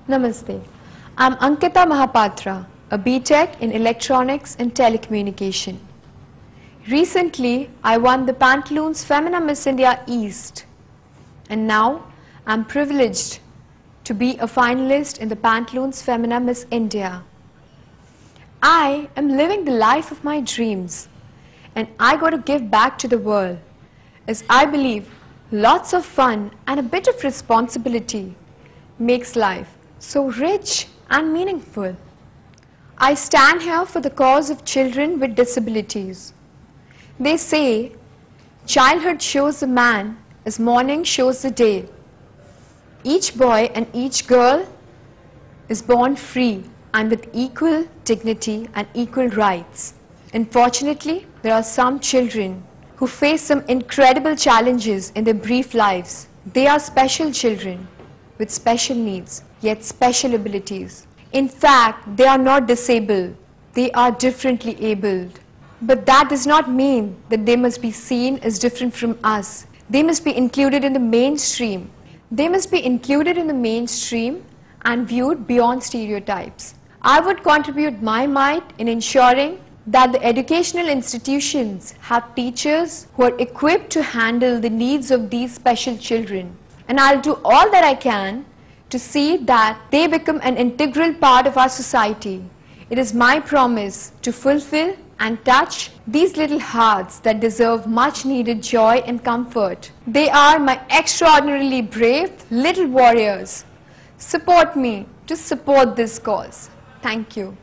Namaste. I'm Ankita Mahapatra, a BTech in Electronics and Telecommunication. Recently, I won the Pantaloons Femina Miss India East, and now I'm privileged to be a finalist in the Pantaloons Femina Miss India. I am living the life of my dreams, and I got to give back to the world, as I believe lots of fun and a bit of responsibility makes life so rich and meaningful. I stand here for the cause of children with disabilities. They say, childhood shows the man as morning shows the day. Each boy and each girl is born free and with equal dignity and equal rights. Unfortunately, there are some children who face some incredible challenges in their brief lives. They are special children with special needs, yet special abilities. In fact, they are not disabled, they are differently abled. But that does not mean that they must be seen as different from us. They must be included in the mainstream. They must be included in the mainstream and viewed beyond stereotypes. I would contribute my might in ensuring that the educational institutions have teachers who are equipped to handle the needs of these special children. And I'll do all that I can to see that they become an integral part of our society. It is my promise to fulfill and touch these little hearts that deserve much needed joy and comfort. They are my extraordinarily brave little warriors. Support me to support this cause. Thank you.